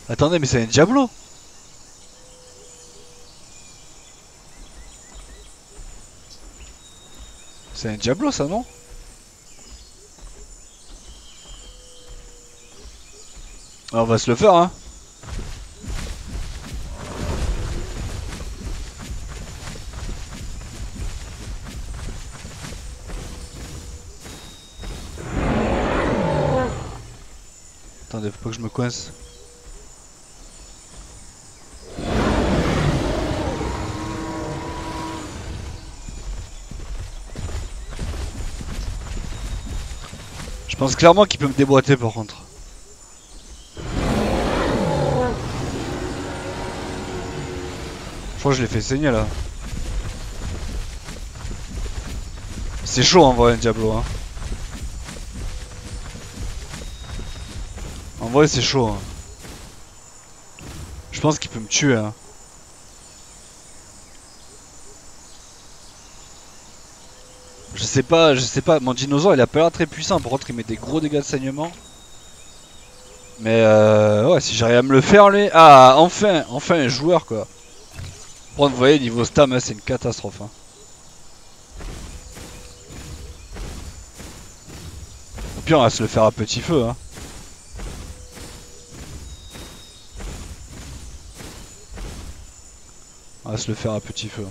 Attendez, mais c'est un Diablo. C'est un Diablo ça, non? Ah, on va se le faire, hein. Attendez, faut pas que je me coince. Je pense clairement qu'il peut me déboîter par contre. Je crois que je l'ai fait saigner là. C'est chaud en vrai un Diablo, hein. En vrai c'est chaud, hein. Je pense qu'il peut me tuer, hein. Je sais pas, mon dinosaure il a pas l'air très puissant, par contre il met des gros dégâts de saignement. Mais ouais, si j'arrive à me le faire lui... Ah, enfin un joueur quoi. Par contre vous voyez, niveau stam, hein, c'est une catastrophe, hein. Au pire on va se le faire à petit feu, hein. On va se le faire à petit feu.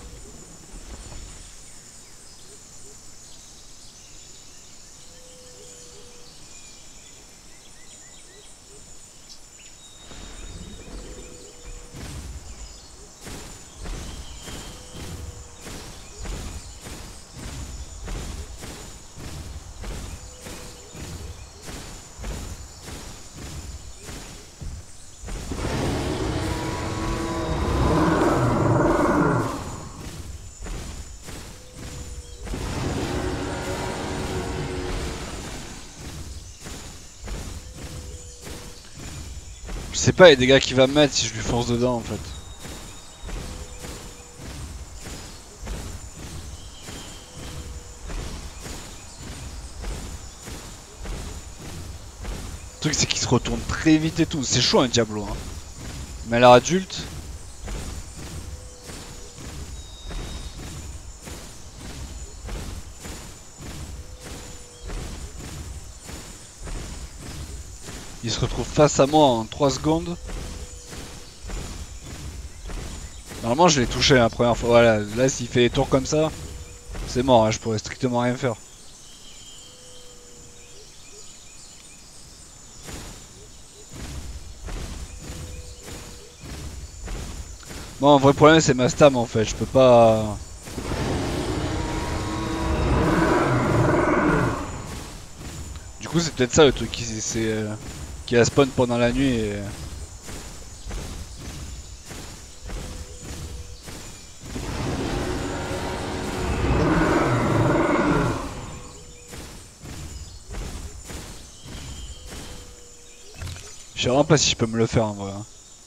Je sais pas les dégâts qu'il va me mettre si je lui fonce dedans en fait. Le truc c'est qu'il se retourne très vite et tout. C'est chaud un Diablo, hein. Mais à l'heure adulte... Il se retrouve face à moi en 3 secondes. Normalement je l'ai touché la première fois. Voilà, là s'il fait des tours comme ça, c'est mort, hein, je pourrais strictement rien faire. Bon, un vrai problème c'est ma stam en fait, je peux pas... Du coup c'est peut-être ça le truc, qui a spawn pendant la nuit et... Je sais vraiment pas si je peux me le faire en vrai, hein.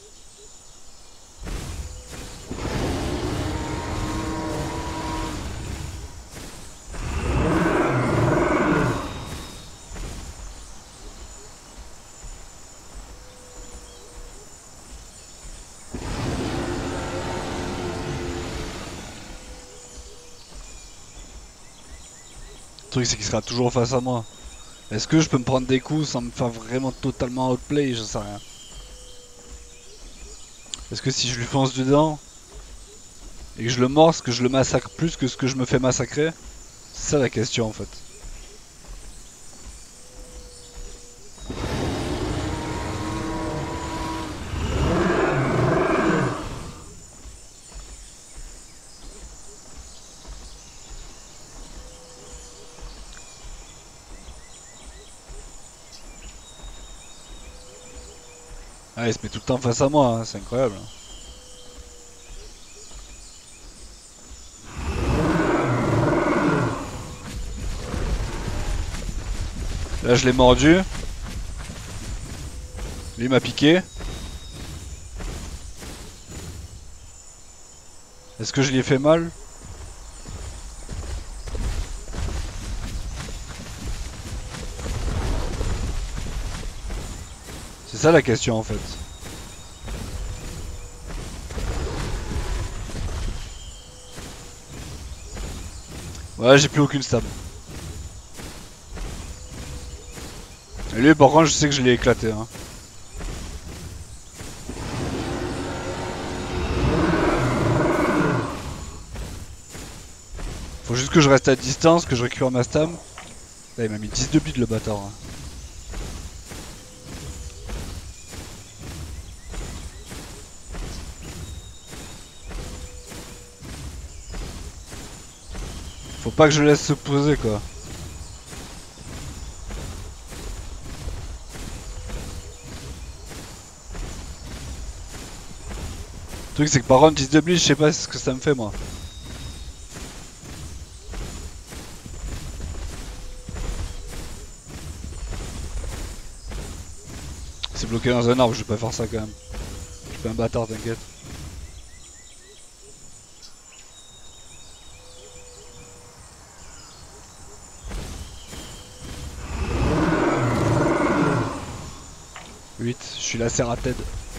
Le truc c'est qu'il sera toujours face à moi. Est-ce que je peux me prendre des coups sans me faire vraiment totalement outplay? Je sais rien. Est-ce que si je lui fonce dedans et que je le morse, que je le massacre plus que ce que je me fais massacrer? C'est ça la question en fait. Ah, il se met tout le temps face à moi, hein, c'est incroyable. Là je l'ai mordu. Lui m'a piqué. Est-ce que je lui ai fait mal? C'est ça la question en fait. Ouais, j'ai plus aucune stab. Et lui, par contre, je sais que je l'ai éclaté. Hein. Faut juste que je reste à distance, que je récupère ma stam. Là, il m'a mis 10 de bide le bâtard. Hein. Faut pas que je le laisse se poser quoi. Le truc c'est que par contre 10 de bleed, je sais pas ce que ça me fait moi. C'est bloqué dans un arbre, je vais pas faire ça quand même. Je suis pas un bâtard, t'inquiète. Je suis la Serrated.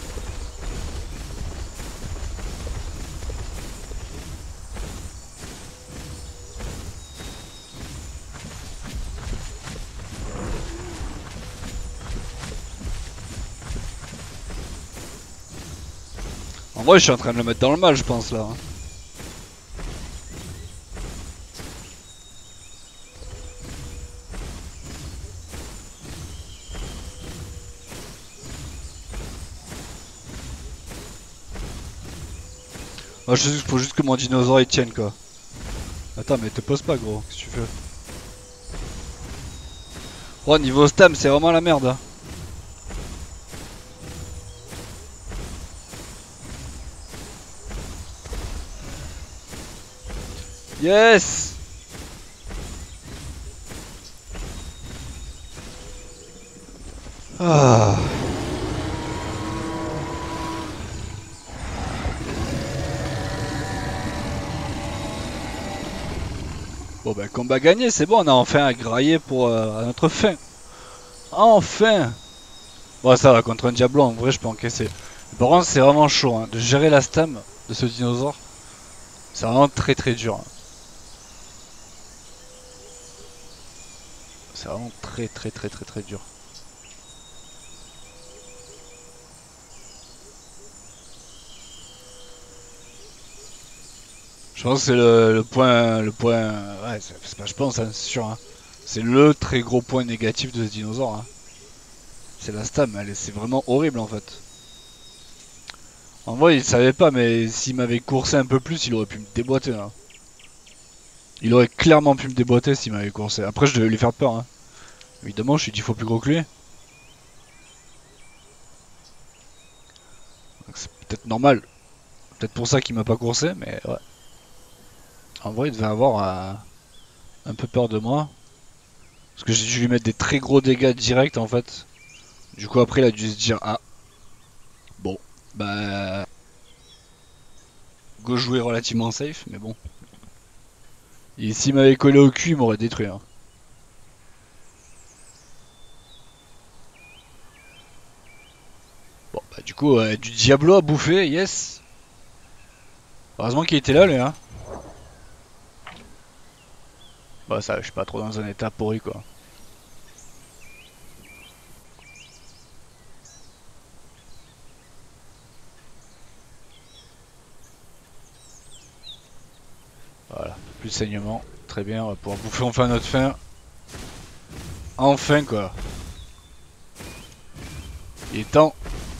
En vrai, je suis en train de le mettre dans le mal, je pense là. Hein. Moi, je sais qu'il faut juste que mon dinosaure il tienne quoi. Attends, mais te pose pas, gros. Qu'est-ce que tu fais? Oh, niveau stam, c'est vraiment la merde. Hein. Yes! Ah. Bon bah combat gagné, c'est bon, on a enfin graillé pour à notre fin. Enfin! Bon ça va, contre un Diablo en vrai je peux encaisser. Par contre c'est vraiment chaud, hein. De gérer la stam de ce dinosaure. C'est vraiment très très dur. Hein. C'est vraiment très très très très très dur. Je pense que c'est le point, ouais, c'est pas je pense, hein, c'est sûr. Hein. C'est le très gros point négatif de ce dinosaure. Hein. C'est la stam, c'est vraiment horrible en fait. En vrai, il savait pas, mais s'il m'avait coursé un peu plus, il aurait pu me déboîter. Hein. Il aurait clairement pu me déboîter s'il m'avait coursé. Après, je devais lui faire peur. Hein. Évidemment, je suis 10 fois plus gros que lui. C'est peut-être normal. Peut-être pour ça qu'il m'a pas coursé, mais ouais. En vrai, il devait avoir un peu peur de moi. Parce que j'ai dû lui mettre des très gros dégâts directs en fait. Du coup, après, il a dû se dire ah, bon, bah. Go jouer relativement safe, mais bon. Et s'il m'avait collé au cul, il m'aurait détruit. Hein. Bon, bah, du coup, du Diablo à bouffer, yes. Heureusement qu'il était là, lui, hein. Bah, ça, je suis pas trop dans un état pourri, quoi. Voilà, plus de saignement. Très bien, on va pouvoir bouffer enfin notre faim. Enfin, quoi. Il est temps.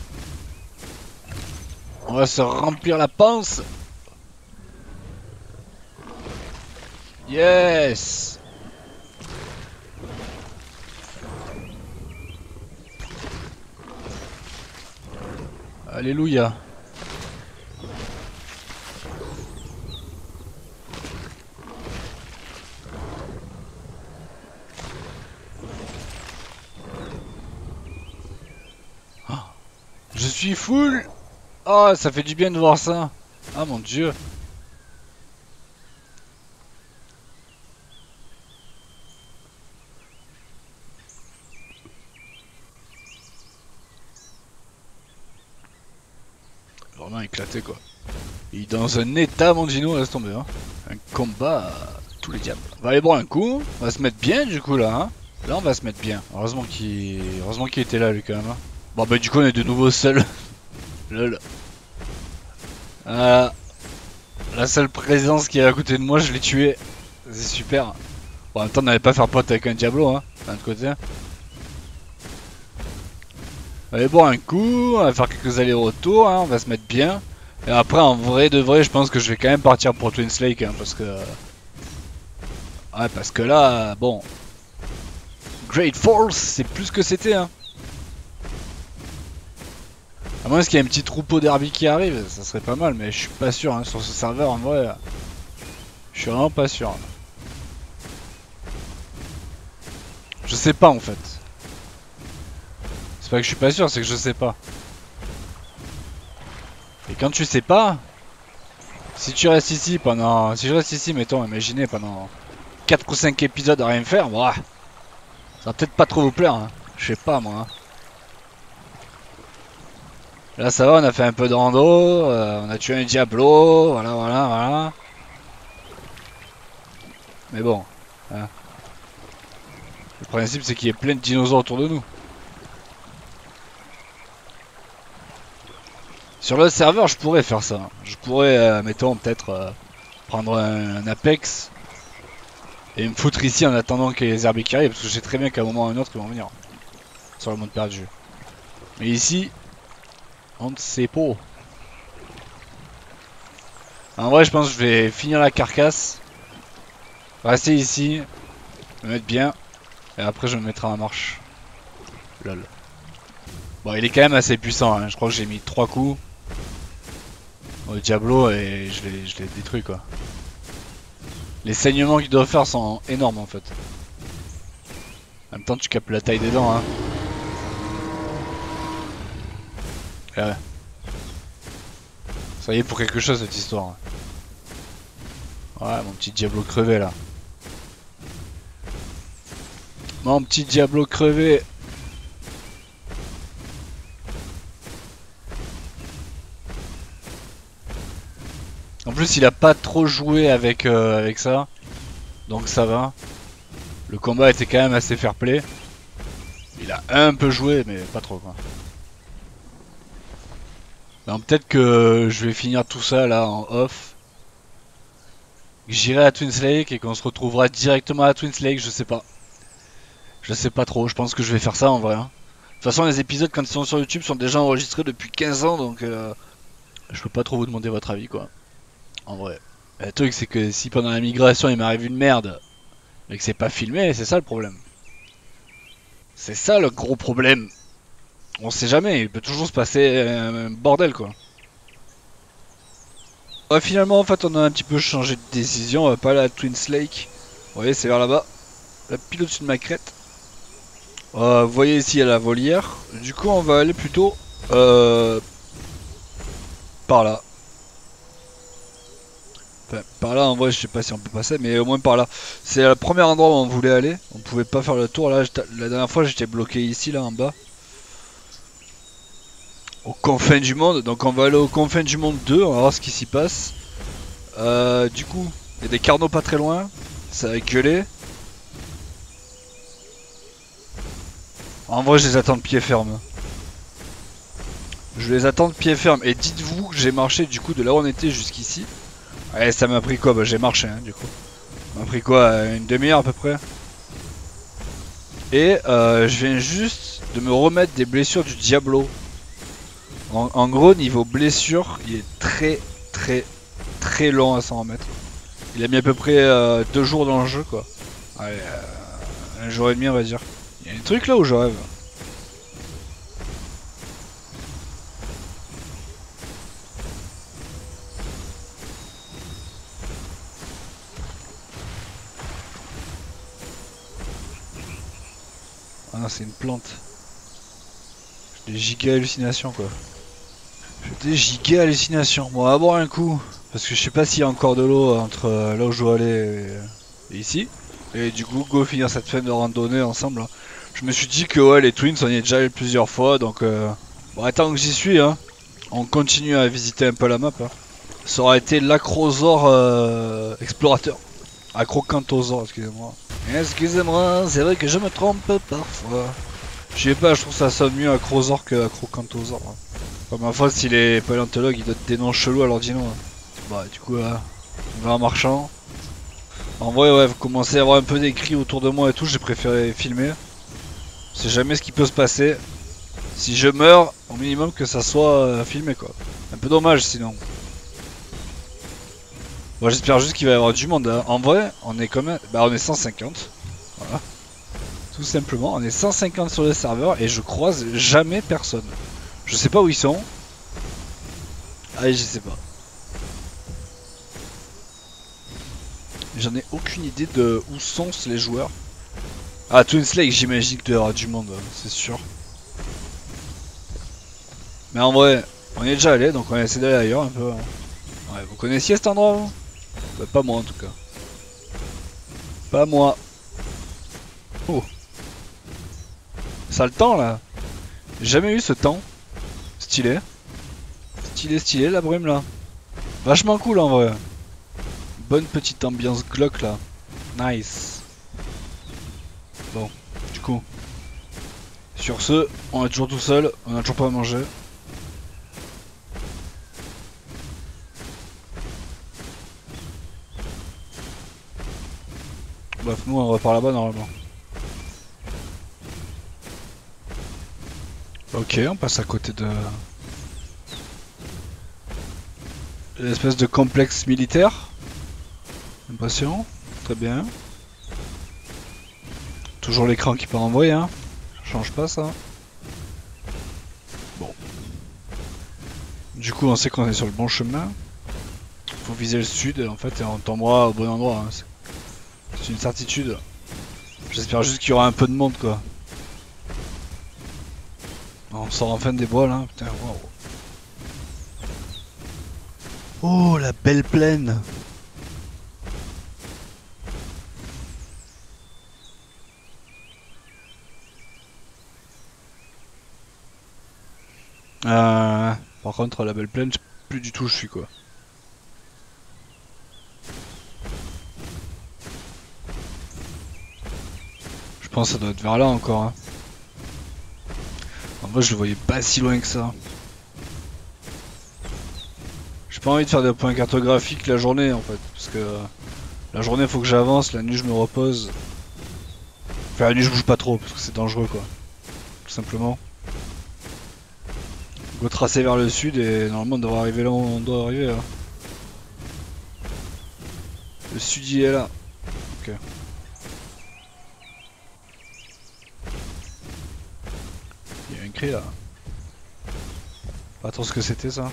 On va se remplir la panse. Yes. Alléluia. Je suis full. Oh, ça fait du bien de voir ça. Ah mon dieu. Vraiment éclaté quoi. Il est dans un état mon dino, laisse tomber. Hein. Un combat tous les diables. On va aller boire un coup, on va se mettre bien du coup là, hein. Là on va se mettre bien. Heureusement qu'il était là lui quand même. Hein. Bon bah du coup on est de nouveau seul. Lol. Voilà. La seule présence qui est à côté de moi, je l'ai tué. C'est super. Bon, en même temps, on n'allait pas faire pote avec un Diablo, hein, d'un autre côté. Allez boire un coup, on va faire quelques allers-retours, hein, on va se mettre bien. Et après, en vrai de vrai, je pense que je vais quand même partir pour Twin Lake, hein, parce que... Ouais, parce que là, bon... Great Falls, c'est plus que c'était, hein. À moins qu'il y ait un petit troupeau d'herbies qui arrive, ça serait pas mal, mais je suis pas sûr, hein, sur ce serveur, en vrai... Je suis vraiment pas sûr. Je sais pas, en fait. C'est pas que je suis pas sûr, c'est que je sais pas. Et quand tu sais pas, si tu restes ici pendant... Si je reste ici, mettons, imaginez, pendant 4 ou 5 épisodes à rien faire, bah, ça va peut-être pas trop vous plaire, hein. Je sais pas, moi. Hein. Là, ça va, on a fait un peu de rando, on a tué un Diablo, voilà, voilà, voilà. Mais bon, hein. Le principe, c'est qu'il y ait plein de dinosaures autour de nous. Sur le serveur, je pourrais faire ça. Je pourrais, mettons, peut-être prendre un Apex et me foutre ici en attendant que les herbiers qui arrivent, parce que je sais très bien qu'à un moment ou à un autre, ils vont venir sur le monde perdu. Mais ici, on ne sait pas. En vrai, je pense que je vais finir la carcasse, rester ici, me mettre bien, et après je me mettrai en marche. Lol. Bon, il est quand même assez puissant, hein. Je crois que j'ai mis 3 coups au Diablo et je l'ai détruit quoi. Les saignements qu'il doit faire sont énormes en fait. En même temps tu capes la taille des dents hein. Et ouais. Ça y est pour quelque chose cette histoire. Ouais mon petit Diablo crevé là. Mon petit Diablo crevé. En plus il a pas trop joué avec ça. Donc ça va. Le combat était quand même assez fair play. Il a un peu joué mais pas trop quoi. Donc peut-être que je vais finir tout ça là en off. J'irai à Twin Lake et qu'on se retrouvera directement à Twin Lake, je sais pas. Je sais pas trop, je pense que je vais faire ça en vrai. Hein. De toute façon les épisodes quand ils sont sur YouTube sont déjà enregistrés depuis 15 ans donc je peux pas trop vous demander votre avis quoi. En vrai. Le truc c'est que si pendant la migration il m'arrive une merde mais que c'est pas filmé, c'est ça le problème. C'est ça le gros problème. On sait jamais, il peut toujours se passer un bordel quoi. Ouais, finalement en fait on a un petit peu changé de décision, on va pas aller à Twin Lake. Vous voyez c'est vers là-bas, la pile au-dessus de ma crête. Vous voyez ici il y a la volière, du coup on va aller plutôt par là. Enfin, par là en vrai je sais pas si on peut passer mais au moins par là. C'est le premier endroit où on voulait aller, on pouvait pas faire le tour là, la dernière fois j'étais bloqué ici là en bas. Aux confins du monde, donc on va aller aux confins du monde 2, on va voir ce qui s'y passe. Du coup, il y a des carnaux pas très loin, ça va gueuler. En vrai je les attends de pied ferme. Je les attends de pied ferme et dites-vous que j'ai marché du coup de là où on était jusqu'ici. Ouais ça m'a pris quoi? Bah j'ai marché hein, du coup. Ça m'a pris quoi? Une demi-heure à peu près. Et je viens juste de me remettre des blessures du Diablo. En gros niveau blessure il est très long à s'en remettre. Il a mis à peu près 2 jours dans le jeu quoi. Ouais, 1 jour et demi on va dire. Il y a des trucs là où je rêve. Ah non c'est une plante. J'ai des giga hallucinations quoi. J'ai des giga hallucinations. Bon on va boire un coup. Parce que je sais pas s'il y a encore de l'eau entre là où je dois aller et ici. Et du coup go finir cette fin de randonnée ensemble. Hein. Je me suis dit que ouais les Twins on y est déjà allé plusieurs fois donc bon tant que j'y suis hein, on continue à visiter un peu la map. Hein. Ça aurait été l'Acrosaur explorateur. Acrocanthosaure, excusez-moi. Excusez-moi, c'est vrai que je me trompe parfois. Je sais pas, je trouve ça sonne mieux Acrosaure que Acrocanthosaure. Hein. Comme ma foi, si les paléontologues ils donnent des noms chelous à leurs dinos. Hein. Bah, du coup, là, on va en marchant. En vrai, ouais, vous commencez à avoir un peu des cris autour de moi et tout, j'ai préféré filmer. C'est jamais ce qui peut se passer. Si je meurs, au minimum que ça soit filmé quoi. Un peu dommage sinon. Bon, j'espère juste qu'il va y avoir du monde. Hein. En vrai, on est combien? Bah, on est 150. Voilà. Tout simplement, on est 150 sur le serveur et je croise jamais personne. Je sais pas où ils sont. Allez, je sais pas. J'en ai aucune idée de où sont les joueurs. Ah, Twin Slake, j'imagine qu'il y aura du monde, c'est sûr. Mais en vrai, on y est déjà allé, donc on va essayer d'aller ailleurs un peu. Hein. Ouais, vous connaissiez cet endroit vous? Bah, pas moi en tout cas. Pas moi. Oh, ça a le temps là. J'ai jamais eu ce temps. Stylé. Stylé, stylé la brume là. Vachement cool en vrai. Bonne petite ambiance Glock là. Nice. Bon, du coup. Sur ce, on est toujours tout seul, on a toujours pas à manger. Bref, nous on va par là-bas normalement. Ok, on passe à côté de l'espèce de complexe militaire. Impression, très bien. Toujours l'écran qui part en vrille, hein. Change pas ça. Bon. Du coup, on sait qu'on est sur le bon chemin. Faut viser le sud, en fait, et on tombera au bon endroit. Hein. C'est une certitude. J'espère juste qu'il y aura un peu de monde, quoi. On sort enfin des bois, là. Putain, waouh. Oh, la belle plaine. Par contre, la belle plaine, je sais plus du tout où je suis, quoi. Je pense que ça doit être vers là encore. Hein. En vrai, je le voyais pas si loin que ça. J'ai pas envie de faire des points cartographiques la journée en fait. Parce que la journée, faut que j'avance, la nuit, je me repose. Enfin, la nuit, je bouge pas trop parce que c'est dangereux quoi. Tout simplement. Go tracer vers le sud et normalement, on devrait arriver là où on doit arriver. Là. Le sud, il est là. Ok. Il y a un cri là. Pas trop ce que c'était ça.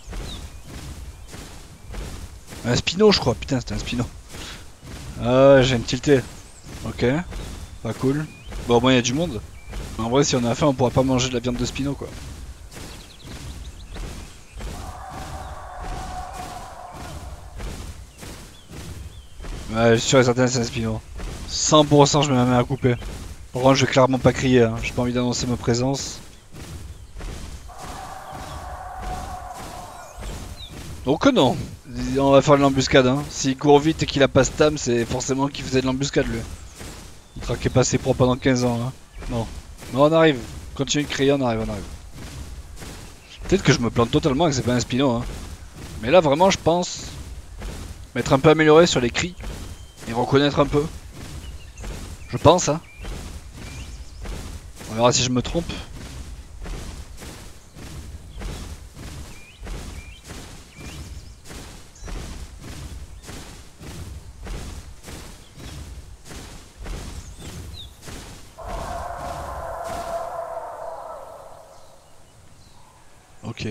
Un spino, je crois. Putain, c'était un spino. Ah, ouais, j'ai une tilté. Ok. Pas cool. Bon, au moins, il y a du monde. Mais en vrai, si on a faim, on pourra pas manger de la viande de spino quoi. Ouais, je suis sûr et certain, c'est un spino. 100% je me mets à couper. Par contre, je vais clairement pas crier. Hein. J'ai pas envie d'annoncer ma présence. Donc non, on va faire de l'embuscade. Hein. S'il court vite et qu'il a pas stam, c'est forcément qu'il faisait de l'embuscade lui. Il traquait pas ses proies pendant 15 ans. Hein. Non. Non, on arrive. Continue de crier, on arrive, on arrive. Peut-être que je me plante totalement et que c'est pas un spino. Hein. Mais là, vraiment, je pense m'être un peu amélioré sur les cris et reconnaître un peu. Je pense, hein. On verra si je me trompe. Ok.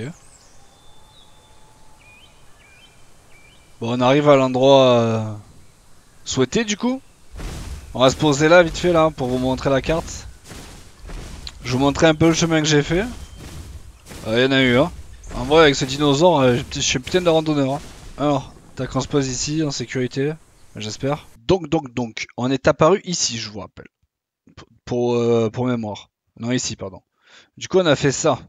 Bon, on arrive à l'endroit souhaité du coup. On va se poser là vite fait là pour vous montrer la carte. Je vous montrer un peu le chemin que j'ai fait. Il y en a eu hein. En vrai avec ce dinosaure, je suis putain de randonneur. Hein. Alors, tac on se pose ici en sécurité, j'espère. Donc, on est apparu ici je vous rappelle. Pour mémoire. Non ici pardon. Du coup on a fait ça.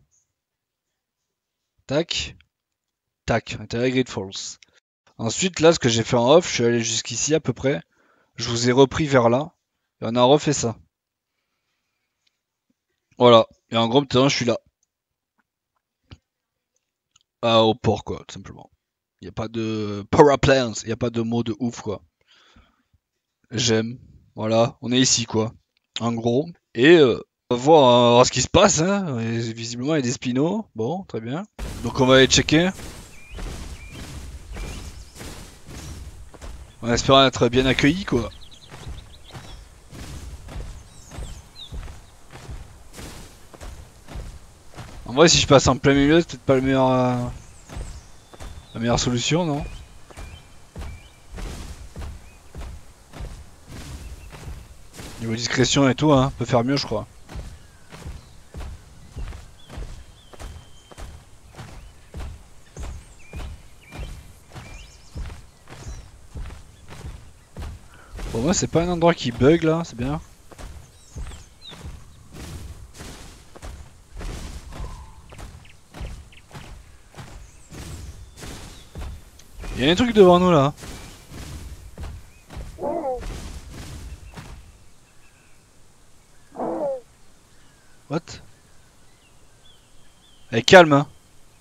Tac. Tac, on était à Great Falls. Ensuite là ce que j'ai fait en off, je suis allé jusqu'ici à peu près. Je vous ai repris vers là. Et on a refait ça. Voilà. Et en gros, maintenant, je suis là. Ah, au port, quoi, tout simplement. Il n'y a pas de paraplanes, il n'y a pas de mots de ouf, quoi. J'aime. Voilà, on est ici, quoi. En gros. Et on va voir ce qui se passe, hein. Et visiblement, il y a des spinos. Bon, très bien. Donc, on va aller checker. En espérant être bien accueilli, quoi. En vrai, si je passe en plein milieu, c'est peut-être pas le meilleur, la meilleure solution, non? Niveau discrétion et tout, hein, on peut faire mieux, je crois. Pour moi, c'est pas un endroit qui bug là, c'est bien. Il y a un truc devant nous là. What? Allez, calme, hein.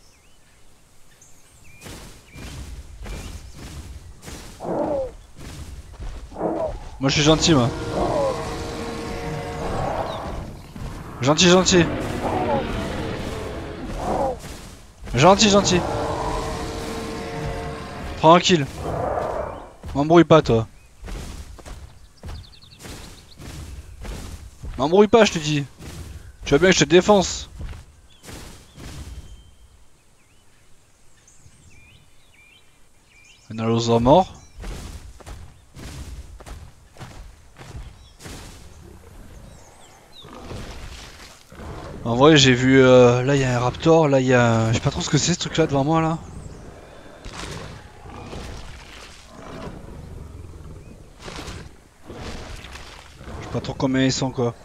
Moi, je suis gentil, moi. Gentil, gentil. Gentil, gentil. Tranquille. M'embrouille pas, toi. M'embrouille pas, je te dis. Tu vois bien que je te défonce. Un allosaure mort. En vrai, j'ai vu. Là, il y a un raptor. Là, il y a. Je sais pas trop ce que c'est ce truc là devant moi là. Je sais pas trop combien ils sont quoi.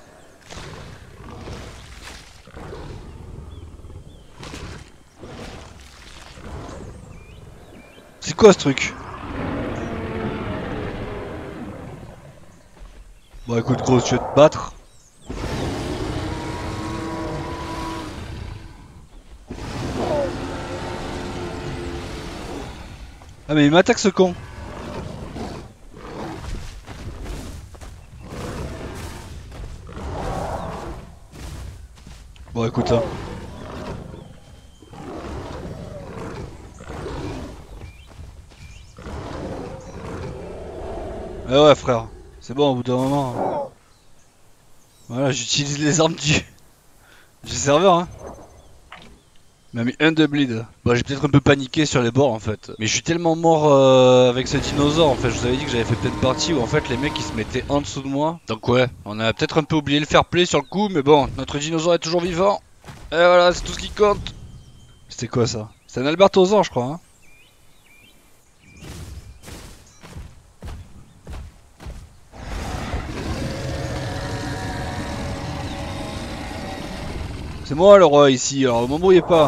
C'est quoi ce truc? Bon, écoute, gros, tu veux te battre? Ah, mais il m'attaque ce con. Bon, écoute, hein. Ah ouais, frère. C'est bon, au bout d'un moment. Voilà, j'utilise les armes du serveur, hein. Il m'a mis un de bleed. Bah, j'ai peut-être un peu paniqué sur les bords en fait. Mais je suis tellement mort avec ce dinosaure en fait. Je vous avais dit que j'avais fait plein de parties où en fait les mecs ils se mettaient en dessous de moi. Donc ouais, on a peut-être un peu oublié le fair play sur le coup. Mais bon, notre dinosaure est toujours vivant. Et voilà, c'est tout ce qui compte. C'était quoi ça? C'est un albertosaure je crois, hein. C'est moi le roi ici, alors m'embrouillez pas.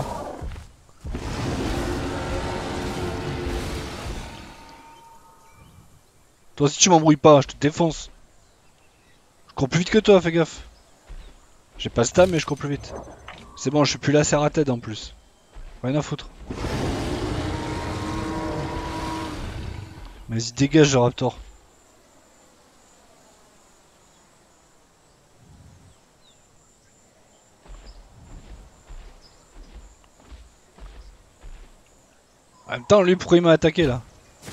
Toi aussi tu m'embrouilles pas, je te défonce. Je cours plus vite que toi, fais gaffe. J'ai pas stam mais je cours plus vite. C'est bon, je suis plus là serre à tête en plus. Rien à foutre. Vas-y, dégage le raptor. En même temps, lui, pourquoi il m'a attaqué là?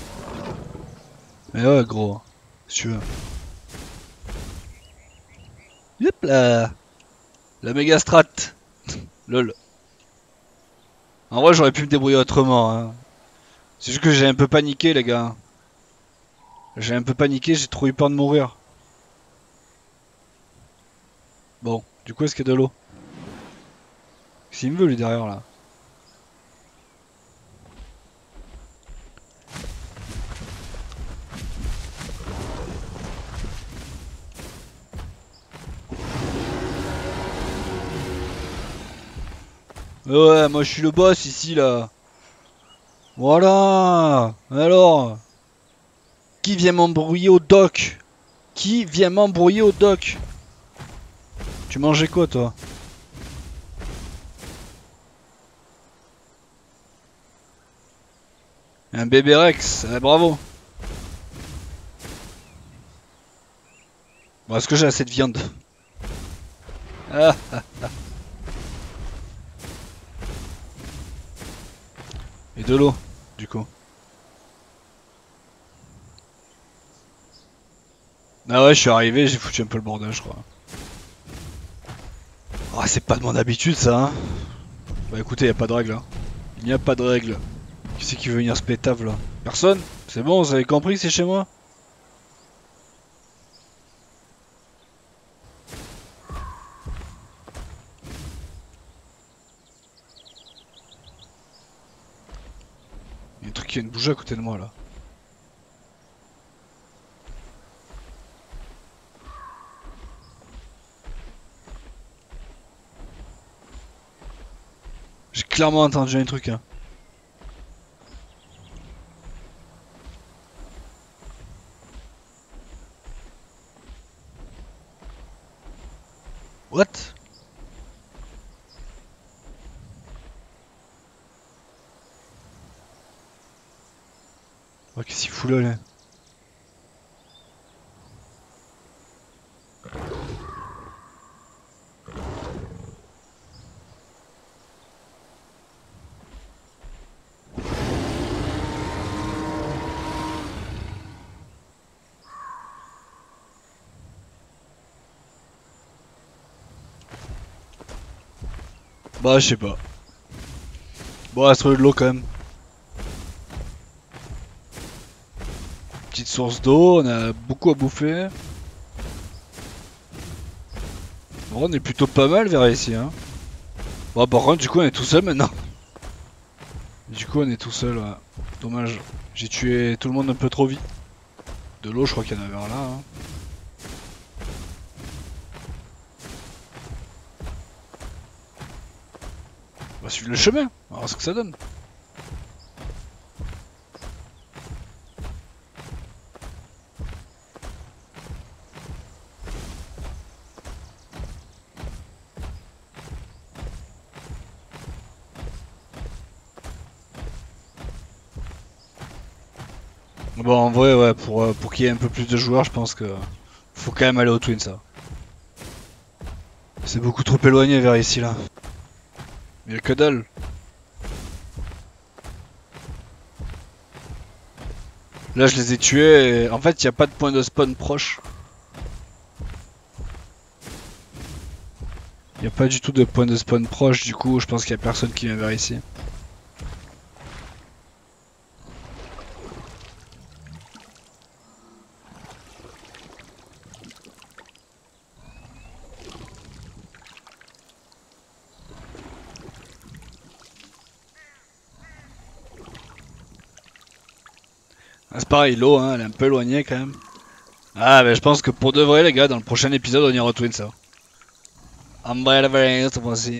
Mais ouais, gros. Si tu veux. Yep là. La méga strat. Lol. En vrai, j'aurais pu me débrouiller autrement. Hein. C'est juste que j'ai un peu paniqué, les gars. J'ai un peu paniqué, j'ai trop eu peur de mourir. Bon, du coup, est-ce qu'il y a de l'eau? S'il me veut, lui, derrière là. Ouais, moi je suis le boss ici là. Voilà. Alors, qui vient m'embrouiller au dock? Qui vient m'embrouiller au dock? Tu mangeais quoi toi? Un bébé Rex, bravo. Bon, est-ce que j'ai assez de viande? Ah, et de l'eau, du coup. Ah ouais, je suis arrivé, j'ai foutu un peu le bordel, je crois. Ah, c'est pas de mon habitude ça, hein. Bah écoutez, y a pas de règle, hein. Il n'y a pas de règle. Qui c'est qui veut venir se pétave là? Personne? C'est bon, vous avez compris que c'est chez moi? Il y a un truc qui vient de bouger à côté de moi là. J'ai clairement entendu un truc, hein. What? Oh, qu'est-ce qu'il fout là? Bah, je sais pas. Bon, on va se trouver de l'eau quand même. Petite source d'eau, on a beaucoup à bouffer. Bon, on est plutôt pas mal vers ici, hein. Bon, par contre, du coup, on est tout seul maintenant. Du coup, on est tout seul, ouais. Dommage. J'ai tué tout le monde un peu trop vite. De l'eau, je crois qu'il y en avait un là, hein. On va suivre le chemin, on va voir ce que ça donne. Bon, en vrai, ouais, pour qu'il y ait un peu plus de joueurs, je pense que faut quand même aller au Twin, ça. C'est beaucoup trop éloigné vers ici, là. Il y a que dalle. Là, je les ai tués et en fait, il n'y a pas de point de spawn proche. Il n'y a pas du tout de point de spawn proche, du coup, je pense qu'il n'y a personne qui vient vers ici. Ah, c'est pareil, l'eau, hein, elle est un peu éloignée quand même. Ah, mais je pense que pour de vrai, les gars, dans le prochain épisode, on ira au Twin, ça. En vrai, la vraie, cette fois-ci.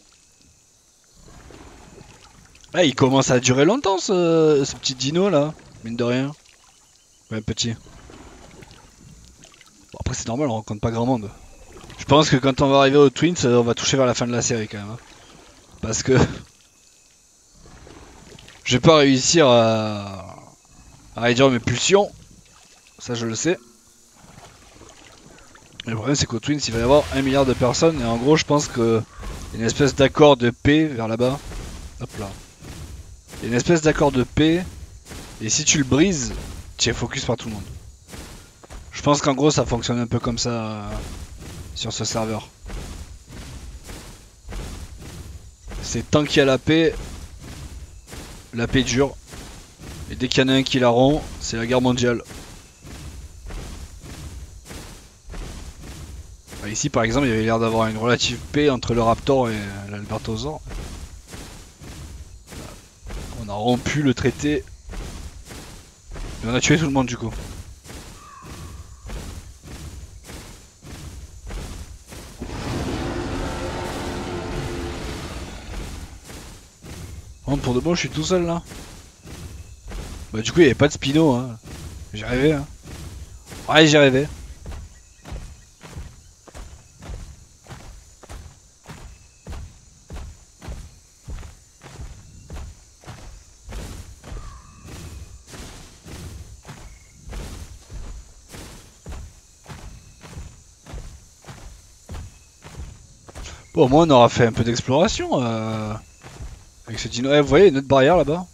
Ah, il commence à durer longtemps, ce petit dino là, mine de rien. Ouais, petit. Bon, après, c'est normal, on rencontre pas grand monde. Je pense que quand on va arriver au Twins, on va toucher vers la fin de la série quand même, hein. Parce que je vais pas réussir à réduire mes pulsions. Ça, je le sais. Mais le problème, c'est qu'au Twins, il va y avoir 1 milliard de personnes. Et en gros, je pense que y a une espèce d'accord de paix vers là-bas. Hop là. Il y a une espèce d'accord de paix. Et si tu le brises, tu es focus par tout le monde. Je pense qu'en gros, ça fonctionne un peu comme ça sur ce serveur. C'est tant qu'il y a la paix dure. Et dès qu'il y en a un qui la rompt, c'est la guerre mondiale. Bah, ici par exemple, il y avait l'air d'avoir une relative paix entre le Raptor et l'Albertosaur. On a rompu le traité. Et on a tué tout le monde du coup. Bon, pour de bon, je suis tout seul là. Bah du coup, il n'y avait pas de Spino, hein. J'ai rêvé, hein. Ouais, j'ai rêvé. Bon, au moins on aura fait un peu d'exploration avec ce dino. Eh, vous voyez, une autre barrière là-bas.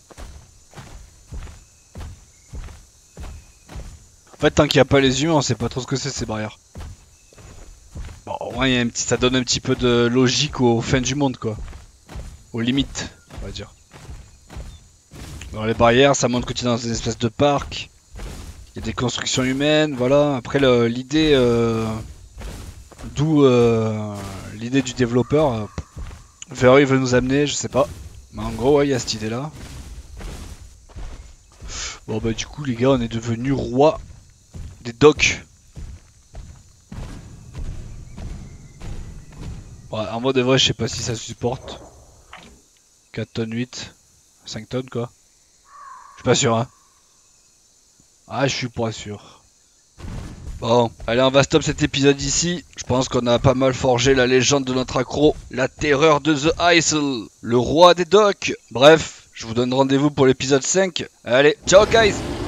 En fait, tant qu'il n'y a pas les humains, on sait pas trop ce que c'est ces barrières. Bon, au moins, il y a un petit, ça donne un petit peu de logique aux fins du monde, quoi. Aux limites, on va dire. Dans les barrières, ça montre que tu es dans une espèce de parc. Il y a des constructions humaines, voilà. Après, l'idée, d'où l'idée du développeur, vers où il veut nous amener, je sais pas. Mais en gros, ouais, il y a cette idée-là. Bon, bah, du coup, les gars, on est devenus rois des docks. Ouais, en mode de vrai, je sais pas si ça supporte. 4 tonnes 8, 5 tonnes quoi. Je suis pas sûr, hein. Ah, je suis pas sûr. Bon, allez, on va stop cet épisode ici. Je pense qu'on a pas mal forgé la légende de notre accro, la terreur de The Isle, le roi des docks. Bref, je vous donne rendez-vous pour l'épisode 5. Allez, ciao guys!